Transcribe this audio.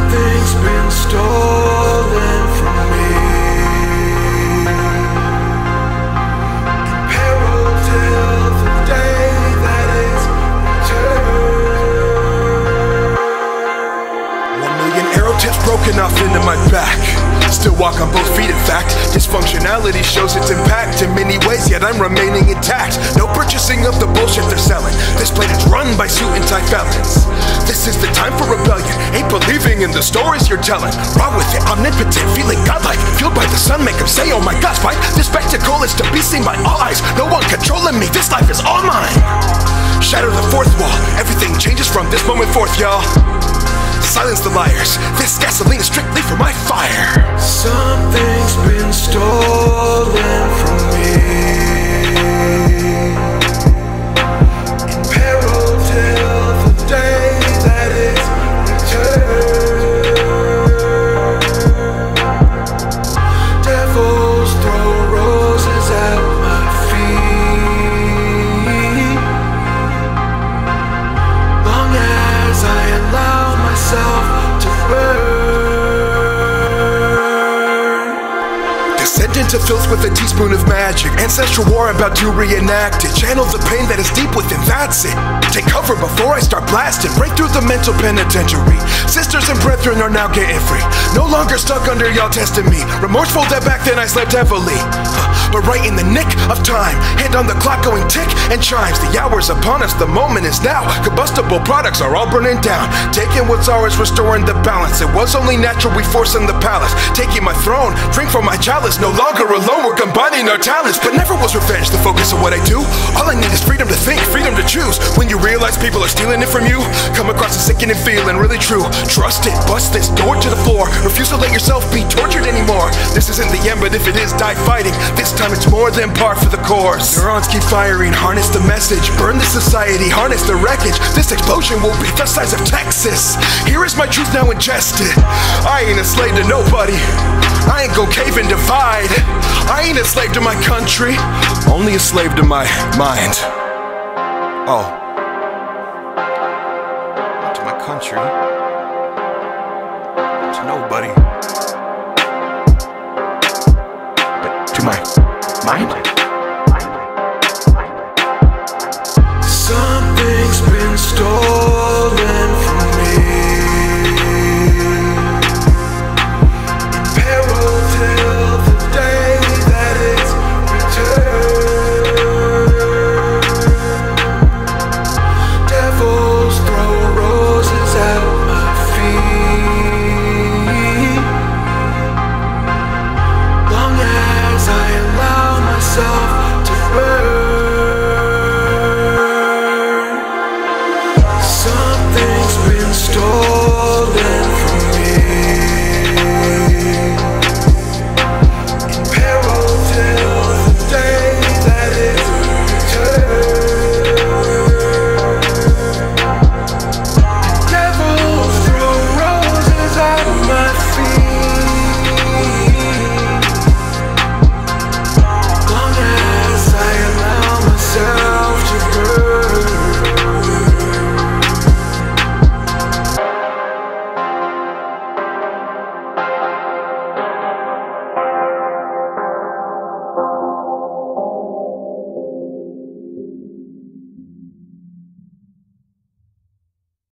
Something's been stolen from me. In peril till the day that is returned. 1,000,000 arrow tips broken off into my back. Still walk on both feet, in fact. Dysfunctionality shows its impact in many ways, yet I'm remaining intact. No purchasing of the bullshit they're selling. This planet is run by suit and tie felons. This is the time for rebellion. Ain't believing in the stories you're telling. Raw with it, omnipotent, feeling godlike. Fueled by the sun, make them say, oh my gosh, fight. This spectacle is to be seen by all eyes. No one controlling me, this life is all mine. Shatter the fourth wall, everything changes from this moment forth, y'all. Silence the liars, this gasoline is strictly for my fire. Something's been stolen from me. In peril till the day that is returned. Devils throw roses at my feet. Long as I allow myself to burn. Descend into filth with a teaspoon of magic. Ancestral war about to reenact it. Channel the pain that is deep within, that's it. Take cover before I start blasting. Break through the mental penitentiary. Sisters and brethren are now getting free. No longer stuck under y'all testing me. Remorseful that back then I slept heavily. But right in the nick of time, hand on the clock going tick and chimes. The hour's upon us, the moment is now. Combustible products are all burning down. Taking what's ours, restoring the balance. It was only natural we forced in the palace. Taking my throne, drink from my chalice. No longer alone, we're combining our talents. But never was revenge the focus of what I do. All I need is freedom to think, freedom to choose. When you realize people are stealing it from you, come across a sickening feeling, really true. Trust it, bust this door to the floor. Refuse to let yourself be tortured anymore. This isn't the end, but if it is, die fighting. This time it's more than par for the course. Neurons keep firing, harness the message. Burn the society, harness the wreckage. This explosion will be the size of Texas. Here is my truth now ingested. I ain't a slave to nobody. I ain't gon' cave and divide. I ain't a slave to my country, only a slave to my mind. Oh. Not to my country. To nobody. But to my mind. Something's been stolen from me. In peril till the day that is returned. Devils throw roses at my feet. Long as I allow myself to burn. Something's been stolen.